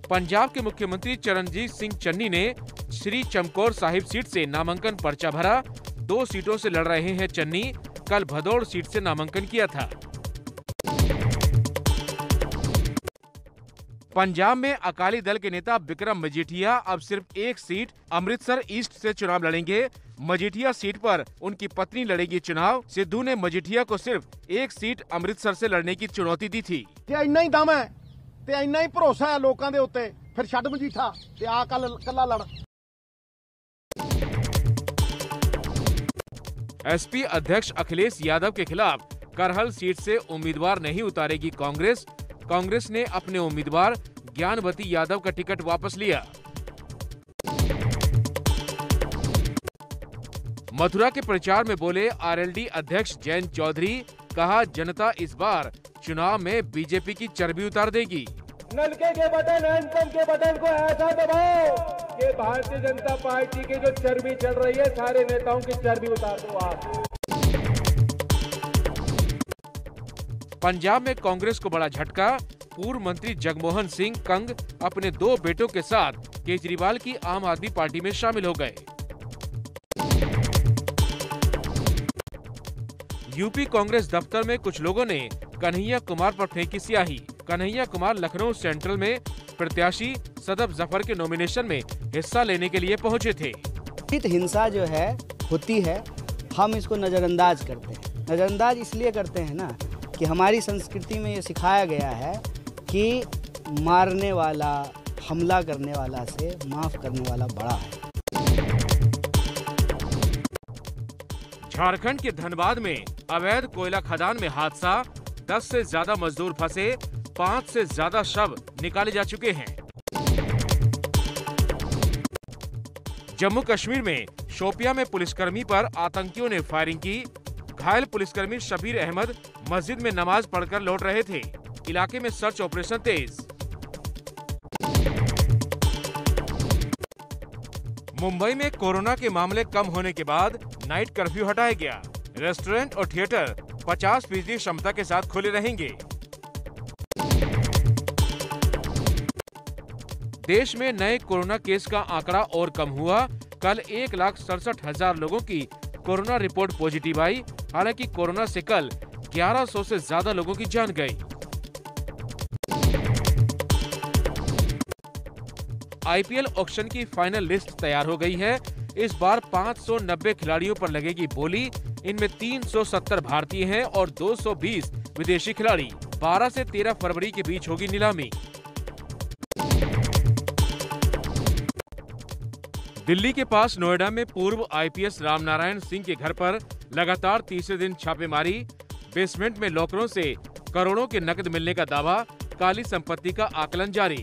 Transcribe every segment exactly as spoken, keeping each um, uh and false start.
पंजाब के मुख्यमंत्री चरणजीत सिंह चन्नी ने श्री चमकौर साहिब सीट से नामांकन पर्चा भरा। दो सीटों से लड़ रहे हैं चन्नी। कल भदौड़ सीट से नामांकन किया था। पंजाब में अकाली दल के नेता बिक्रम मजीठिया अब सिर्फ एक सीट अमृतसर ईस्ट से चुनाव लड़ेंगे। मजीठिया सीट पर उनकी पत्नी लड़ेगी चुनाव। सिद्धू ने मजीठिया को सिर्फ एक सीट अमृतसर से लड़ने की चुनौती दी थी। इन्ना ही दम है ते इन्ना ही भरोसा है लोगों के उत्ते, फिर छड्ड मजीठा ते आ कल कल्ला लड़। एसपी अध्यक्ष अखिलेश यादव के खिलाफ करहल सीट से उम्मीदवार नहीं उतारेगी कांग्रेस। कांग्रेस ने अपने उम्मीदवार ज्ञानवती यादव का टिकट वापस लिया। मथुरा के प्रचार में बोले आरएलडी अध्यक्ष जयंत चौधरी। कहा, जनता इस बार चुनाव में बीजेपी की चर्बी उतार देगी। नलके के बटन, हैंडपंप के बटन को ऐसा दबाओ कि भारतीय जनता पार्टी की जो चर्बी चढ़ रही है, सारे नेताओं की चर्बी उतार दो आप। पंजाब में कांग्रेस को बड़ा झटका। पूर्व मंत्री जगमोहन सिंह कंग अपने दो बेटों के साथ केजरीवाल की आम आदमी पार्टी में शामिल हो गए। यूपी कांग्रेस दफ्तर में कुछ लोगों ने कन्हैया कुमार पर फेंकी स्याही। कन्हैया कुमार लखनऊ सेंट्रल में प्रत्याशी सदफ जफर के नॉमिनेशन में हिस्सा लेने के लिए पहुंचे थे। हिंसा जो है होती है, हम इसको नजरअंदाज करते हैं। नजरअंदाज इसलिए करते हैं ना कि हमारी संस्कृति में ये सिखाया गया है कि मारने वाला, हमला करने वाला से माफ करने वाला बड़ा है। झारखंड के धनबाद में अवैध कोयला खदान में हादसा। दस से ज्यादा मजदूर फंसे, पाँच से ज्यादा शव निकाले जा चुके हैं। जम्मू कश्मीर में शोपिया में पुलिसकर्मी पर आतंकियों ने फायरिंग की। घायल पुलिसकर्मी शबीर अहमद मस्जिद में नमाज पढ़कर लौट रहे थे। इलाके में सर्च ऑपरेशन तेज। मुंबई में कोरोना के मामले कम होने के बाद नाइट कर्फ्यू हटाया गया। रेस्टोरेंट और थिएटर पचास फीसदी क्षमता के साथ खुले रहेंगे। देश में नए कोरोना केस का आंकड़ा और कम हुआ। कल एक लाख सड़सठ हजार लोगों की कोरोना रिपोर्ट पॉजिटिव आई। हालांकि कोरोना से कल ग्यारह सौ से ज्यादा लोगों की जान गई। आईपीएल ऑक्शन की फाइनल लिस्ट तैयार हो गई है। इस बार पाँच सौ नब्बे खिलाड़ियों पर लगेगी बोली। इनमें तीन सौ सत्तर भारतीय हैं और दो सौ बीस विदेशी खिलाड़ी। बारह से तेरह फरवरी के बीच होगी नीलामी। दिल्ली के पास नोएडा में पूर्व आईपीएस रामनारायण सिंह के घर पर लगातार तीसरे दिन छापेमारी। बेसमेंट में लॉकरों से करोड़ों के नकद मिलने का दावा। काली संपत्ति का आकलन जारी।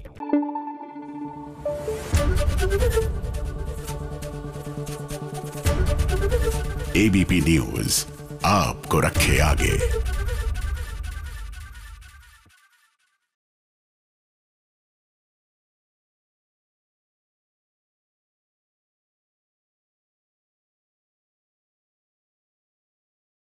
एबीपी न्यूज आपको रखे आगे।